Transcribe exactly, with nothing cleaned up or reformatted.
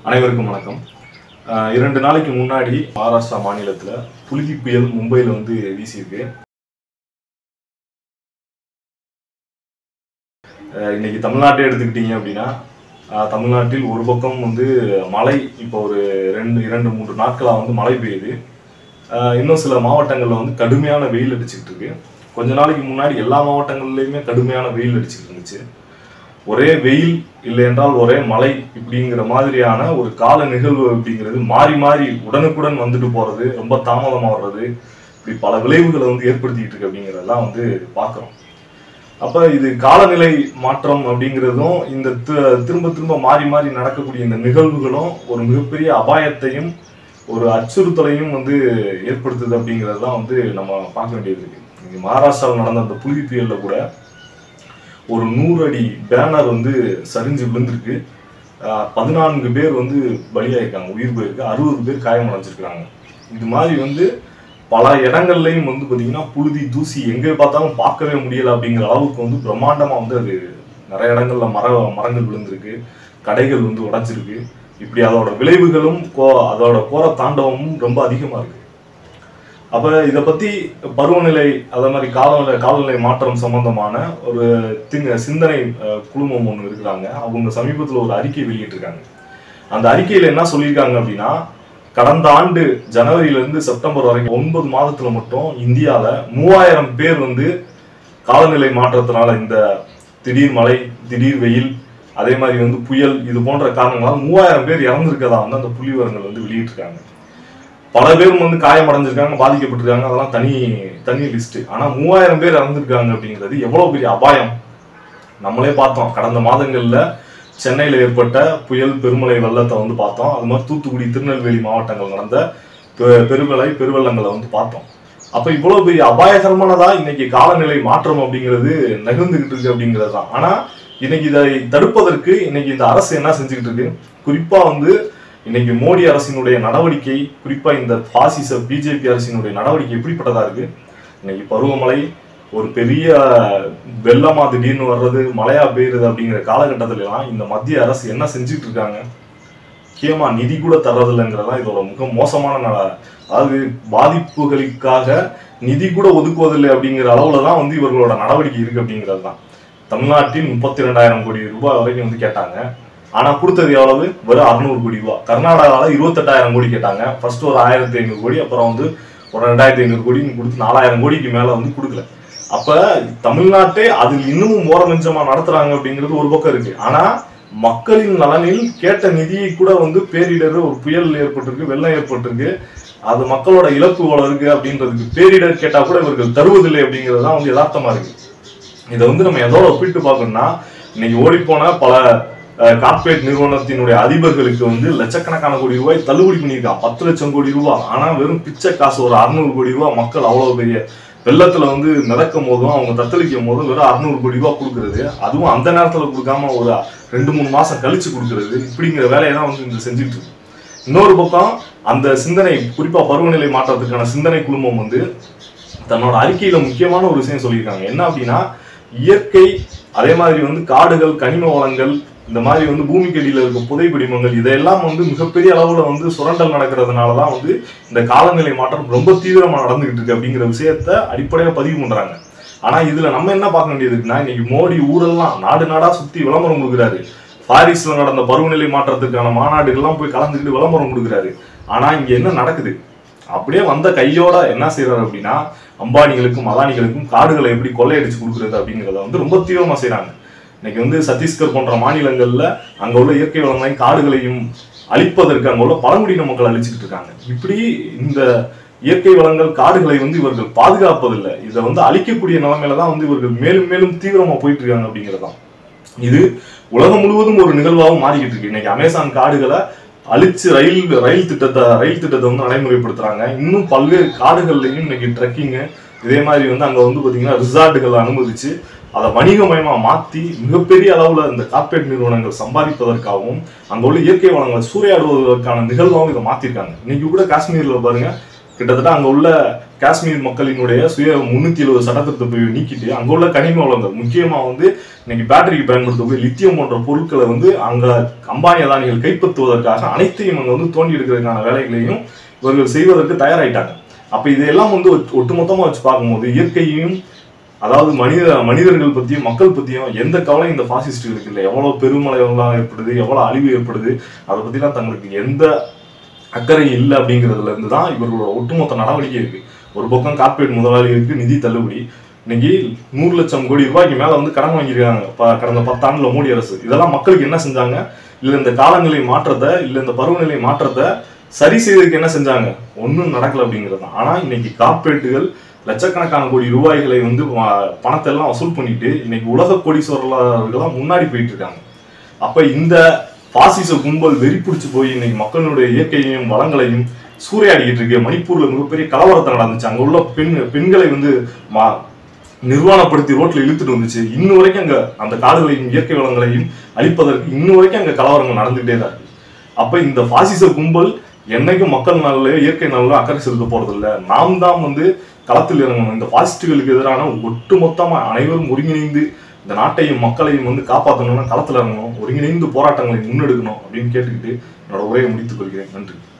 அனைவருக்கும் வணக்கம். இரண்டு நாளைக்கு முன்னாடி மகாராஷ்டிரா மாநிலத்துல புழுதி புயல் மும்பையில் வந்து வீசியிருக்கு. இன்னைக்கு தமிழ்நாட்டை எடுத்துக்கிட்டீங்க அப்படின்னா தமிழ்நாட்டில் ஒரு பக்கம் வந்து மழை இப்போ ஒரு ரெண்டு இரண்டு மூன்று நாட்களாக வந்து மழை பெய்யுது. இன்னும் சில மாவட்டங்களில் வந்து கடுமையான வெயில் அடிச்சுக்கிட்டு இருக்கு. கொஞ்ச நாளைக்கு முன்னாடி எல்லா மாவட்டங்கள்லையுமே கடுமையான வெயில் அடிச்சுக்கிட்டு இருந்துச்சு. ஒரே வெயில் இல்லை என்றால் ஒரே மழை இப்படிங்கிற மாதிரியான ஒரு கால நிகழ்வு அப்படிங்கிறது மாறி மாறி உடனுக்குடன் வந்துட்டு போறது, ரொம்ப தாமதமாக வர்றது, இப்படி பல விளைவுகளை வந்து ஏற்படுத்திக்கிட்டு இருக்கு அப்படிங்கிறதெல்லாம் வந்து பார்க்குறோம். அப்ப இது காலநிலை மாற்றம் அப்படிங்கிறதும் இந்த திரும்ப திரும்ப மாறி மாறி நடக்கக்கூடிய இந்த நிகழ்வுகளும் ஒரு மிகப்பெரிய அபாயத்தையும் ஒரு அச்சுறுத்தலையும் வந்து ஏற்படுத்துது அப்படிங்கிறது தான் வந்து நம்ம பார்க்க வேண்டியது இருக்கு. இங்க மகாராஷ்டிராவில் நடந்த அந்த புழுதி புயல்ல கூட ஒரு நூறு அடி பேனர் வந்து சரிஞ்சு விழுந்திருக்கு. பதினான்கு பேர் வந்து பலியாயிருக்காங்க, உயிர் போயிருக்கு, அறுபது பேர் காயம் அடைஞ்சிருக்கிறாங்க. இது மாதிரி வந்து பல இடங்கள்லையும் வந்து பார்த்தீங்கன்னா புழுதி தூசி எங்கே பார்த்தாலும் பார்க்கவே முடியல அப்படிங்கிற அளவுக்கு வந்து பிரம்மாண்டமாக வந்து அது நிறைய இடங்கள்ல மர மரங்கள் விழுந்திருக்கு, கடைகள் வந்து உடைச்சிருக்கு. இப்படி அதோட விளைவுகளும் கோ அதோட கோர தாண்டவமும் ரொம்ப அதிகமாக இருக்கு. அப்ப இதை பத்தி பருவநிலை அதே மாதிரி காலநிலை காலநிலை மாற்றம் சம்பந்தமான ஒரு திங்க சிந்தனை குழுமம் ஒன்று இருக்கிறாங்க. அவங்க சமீபத்தில் ஒரு அறிக்கை வெளியிட்டிருக்காங்க. அந்த அறிக்கையில என்ன சொல்லியிருக்காங்க அப்படின்னா, கடந்த ஆண்டு ஜனவரியில இருந்து செப்டம்பர் வரைக்கும் ஒன்பது மாதத்துல மட்டும் இந்தியால மூவாயிரம் பேர் வந்து காலநிலை மாற்றத்தினால இந்த திடீர் மழை, திடீர் வெயில், அதே மாதிரி வந்து புயல், இது போன்ற காரணங்களால் மூவாயிரம் பேர் இறந்திருக்கதா வந்து அந்த புள்ளி விவரங்கள் வந்து வெளியிட்டிருக்காங்க. பல பேரும் வந்து காயம் அடைஞ்சிருக்காங்க, பாதிக்கப்பட்டிருக்காங்க, அதெல்லாம் தனி தனி லிஸ்ட். ஆனா மூவாயிரம் பேர் இறந்திருக்காங்க அப்படிங்கிறது எவ்வளவு பெரிய அபாயம். நம்மளே பார்த்தோம் கடந்த மாதங்கள்ல சென்னையில ஏற்பட்ட புயல் பெருமழை வெள்ளத்தை வந்து பார்த்தோம். அது மாதிரி தூத்துக்குடி, திருநெல்வேலி மாவட்டங்கள் நடந்த பெருமழை பெருவெள்ளங்களை வந்து பார்த்தோம். அப்ப இவ்வளவு பெரிய அபாயகரமானதா இன்னைக்கு காலநிலை மாற்றம் அப்படிங்கிறது நகர்ந்துகிட்டு இருக்கு அப்படிங்கிறது தான். ஆனா இன்னைக்கு இதை தடுப்பதற்கு இன்னைக்கு இந்த அரசு என்ன செஞ்சுக்கிட்டு இருக்கு, குறிப்பா வந்து இன்னைக்கு மோடி அரசினுடைய நடவடிக்கை, குறிப்பா இந்த பாசிச பிஜேபி அரசினுடைய நடவடிக்கை எப்படிப்பட்டதா இருக்கு. இன்னைக்கு பருவமழை ஒரு பெரிய வெள்ளமா திடீர்னு வர்றது, மழையா பெய்யுறது அப்படிங்கிற காலகட்டத்துல எல்லாம் இந்த மத்திய அரசு என்ன செஞ்சுட்டு இருக்காங்க, முக்கியமா நிதி கூட தர்றதில்லைங்கிறதா இதோட மிக மோசமான நல. அதாவது பாதிப்புகளுக்காக நிதி கூட ஒதுக்குவதில்லை அப்படிங்கிற அளவுலதான் வந்து இவர்களோட நடவடிக்கை இருக்கு அப்படிங்கிறது தான். தமிழ்நாட்டில் முப்பத்தி ரெண்டாயிரம் கோடி ரூபாய் வரைக்கும் வந்து கேட்டாங்க. ஆனா கொடுத்தது எவ்வளவு, வெறும் அறுநூறு கோடி ரூபாய். கர்நாடகாவில் இருபத்தி எட்டாயிரம் கோடி கேட்டாங்க. ஃபர்ஸ்ட் ஒரு ஆயிரத்தி ஐநூறு கோடி, அப்புறம் வந்து ஒரு ரெண்டாயிரத்தி ஐநூறு கோடி கொடுத்து நாலாயிரம் கோடிக்கு மேல வந்து கொடுக்கல. அப்ப தமிழ்நாட்டே அதில் இன்னமும் ஓரமிஞ்சமா நடத்துறாங்க அப்படிங்கிறது ஒரு பக்கம் இருக்கு. ஆனா மக்களின் நலனில் கேட்ட நிதியை கூட வந்து பேரிடர், ஒரு புயல் ஏற்பட்டிருக்கு, வெள்ளம் ஏற்பட்டிருக்கு, அது மக்களோட இழப்பு எவ்வளவு இருக்கு அப்படின்றதுக்கு பேரிடர் கேட்டா கூட இவர்கள் தருவதில்லை அப்படிங்கிறது தான் வந்து யதார்த்தமா இருக்கு. இதை வந்து நம்ம எதோட ஒப்பிட்டு பார்க்கணும்னா, இன்னைக்கு ஓடி போன பல கார்பரேட் நிறுவனத்தினுடைய அதிபர்களுக்கு வந்து லட்சக்கணக்கான கோடி ரூபாய் தள்ளுபடி பண்ணியிருக்கான், பத்து லட்சம் கோடி ரூபாய். ஆனா வெறும் பிச்சை காசு ஒரு அறுநூறு கோடி ரூபாய் மக்கள் அவ்வளவு பெரிய வெள்ளத்துல வந்து மிதக்கும் போதும் அவங்க தத்தளிக்கும் போதும் வெறும் அறுநூறு கோடி ரூபாய் கொடுக்கறது, அதுவும் அந்த நேரத்துல கொடுக்காம ஒரு ரெண்டு மூணு மாசம் கழிச்சு கொடுக்கறது, இப்படிங்கிற வேலையை தான் வந்து இந்த செஞ்சுட்டு இருக்கு. இன்னொரு பக்கம் அந்த சிந்தனை, குறிப்பா பருவநிலை மாற்றத்துக்கான சிந்தனை குழுமம் வந்து தன்னோட அறிக்கையில முக்கியமான ஒரு விஷயம் சொல்லியிருக்காங்க. என்ன அப்படின்னா, இயற்கை அதே மாதிரி வந்து காடுகள், கனிம வளங்கள், இந்த மாதிரி வந்து பூமிக்கு அடியில் இருக்க புதை படிமங்கள், இதெல்லாம் வந்து மிகப்பெரிய அளவுல வந்து சுரண்டல் நடக்கிறதுனாலதான் வந்து இந்த காலநிலை மாற்றம் ரொம்ப தீவிரமா நடந்துகிட்டு இருக்கு அப்படிங்கிற விஷயத்த அடிப்படையா பதிவு பண்றாங்க. ஆனா இதுல நம்ம என்ன பார்க்க வேண்டியது இருக்குன்னா, இன்னைக்கு மோடி ஊரெல்லாம் நாடு நாடா சுத்தி விளம்பரம் கொடுக்குறாரு. பாரிஸ்ல நடந்த பருவநிலை மாற்றத்துக்கான மாநாடுகள்லாம் போய் கலந்துக்கிட்டு விளம்பரம் கொடுக்குறாரு. ஆனா இங்க என்ன நடக்குது, அப்படியே வந்த கையோட என்ன செய்யறாரு அப்படின்னா, அம்பானிகளுக்கும் அதானிகளுக்கும் காடுகளை எப்படி கொள்ளையடிச்சு கொடுக்குறது அப்படிங்கிறத வந்து ரொம்ப தீவிரமா செய்யறாங்க. இன்னைக்கு வந்து சத்தீஸ்கர் போன்ற மாநிலங்கள்ல அங்க உள்ள இயற்கை வளங்களையும் காடுகளையும் அழிப்பதற்கு அங்க உள்ள பழங்குடியின மக்கள் அழிச்சுக்கிட்டு இருக்காங்க. இப்படி இந்த இயற்கை வளங்கள், காடுகளை வந்து இவர்கள் பாதுகாப்பதில்லை, இதை வந்து அழிக்கக்கூடிய நிலைமையில தான் வந்து இவர்கள் மேலும் மேலும் தீவிரமா போயிட்டு இருக்காங்க அப்படிங்கிறதான். இது உலகம் முழுவதும் ஒரு நிகழ்வாகவும் மாறிக்கிட்டு இருக்கு. இன்னைக்கு அமேசான் காடுகளை அழிச்சு ரயில் ரயில் திட்டத்தை ரயில் திட்டத்தை வந்து நடைமுறைப்படுத்துறாங்க. இன்னும் பல்வேறு காடுகள்லையும் இன்னைக்கு ட்ரெக்கிங்கு, இதே மாதிரி வந்து அங்க வந்து பாத்தீங்கன்னா ரிசார்ட்டுகளை அனுமதிச்சு அதை வணிகமயமா மாற்றி மிகப்பெரிய அளவுல இந்த கார்பரேட் நிறுவனங்கள் சம்பாதிப்பதற்காகவும் அங்க உள்ள இயற்கை வளங்களை சூறையாடுவதற்கான நிகழ்வாகவும் இதை மாத்திருக்காங்க. இன்னைக்கு கூட காஷ்மீர்ல பாருங்க, கிட்டத்தட்ட அங்க உள்ள காஷ்மீர் மக்களினுடைய சுய முன்னூத்தி எழுபது சட்டத்திட்டத்தை போய் நீக்கிட்டு அங்க உள்ள கனிம வளங்கள் முக்கியமா வந்து இன்னைக்கு பேட்டரிக்கு பயன்படுத்தக்கூடிய லித்தியம் போன்ற பொருட்களை வந்து அங்க அம்பானி அதானிகள் கைப்பற்றுவதற்காக அனைத்தையும் அங்க வந்து தோண்டி எடுக்கிறதுக்கான வேலைகளையும் இவர்கள் செய்வதற்கு தயாராயிட்டாங்க. அப்ப இதையெல்லாம் வந்து ஒட்டுமொத்தமா வச்சு பார்க்கும்போது இயற்கையையும் அதாவது மனித மனிதர்கள் பத்தியும் மக்கள் பத்தியும் எந்த கவலையும் இந்த பாசிஸ்டுகளுக்கு இல்லை. எவ்வளவு பெருமளவுலாம் ஏற்படுது, எவ்வளவு அழிவு ஏற்படுது, அதை பத்திலாம் தங்களுக்கு எந்த அக்கறை இல்லை அப்படிங்கிறதுல இருந்து தான் இவர்களோட ஒட்டுமொத்த நடவடிக்கை இருக்கு. ஒரு பக்கம் கார்பரேட் முதலாளிகளுக்கு நிதி தள்ளுபடி, இன்னைக்கு நூறு லட்சம் கோடி ரூபாய்க்கு மேல வந்து கடன் வாங்கியிருக்காங்க கடந்த பத்தாண்டுல மோடி அரசு. இதெல்லாம் மக்களுக்கு என்ன செஞ்சாங்க? இல்ல இந்த காலநிலை மாற்றத்தை, இல்ல இந்த பருவநிலை மாற்றத்தை சரி செய்வதற்கு என்ன செஞ்சாங்க? ஒன்றும் நடக்கல அப்படிங்கிறது தான். ஆனா இன்னைக்கு கார்பரேட்டுகள் லட்சக்கணக்கான கோடி ரூபாய்களை வந்து பணத்தை எல்லாம் வசூல் பண்ணிட்டு இன்னைக்கு உலக கோடீஸ்வரர்கள்லாம் முன்னாடி போயிட்டு இருக்காங்க. அப்ப இந்த பாசிச கும்பல் வெறி பிடிச்சு போய் இன்னைக்கு மக்களுடைய இயற்கையையும் வளங்களையும் சூறையாடிக்கிட்டு இருக்கு. மணிப்பூர்ல மிகப்பெரிய கலவரத்தை நடந்துச்சு. அங்க உள்ள பெண் பெண்களை வந்து மா நிர்வாணப்படுத்தி ரோட்ல இழுத்துட்டு வந்துச்சு. இன்னும் வரைக்கும் அங்க அந்த காடுகளையும் இயற்கை வளங்களையும் அழிப்பதற்கு இன்னும் வரைக்கும் அங்க கலவரங்கள் நடந்துகிட்டே தான் இருக்கு. அப்ப இந்த பாசிச கும்பல் என்னைக்கும் மக்கள் நலனையோ இயற்கை நலனோ அக்கறை செலுத்த போறது இல்லை. நாம் தான் வந்து களத்தில் இறங்கணும். இந்த பாசிஸ்டுகளுக்கு எதிரான ஒட்டுமொத்தமா அனைவரும் ஒருங்கிணைந்து இந்த நாட்டையும் மக்களையும் வந்து காப்பாற்றணும்னா களத்தில் இறங்கணும், ஒருங்கிணைந்து போராட்டங்களை முன்னெடுக்கணும் அப்படின்னு கேட்டுக்கிட்டு என்னோட உரையை முடித்துக் கொள்கிறேன். நன்றி.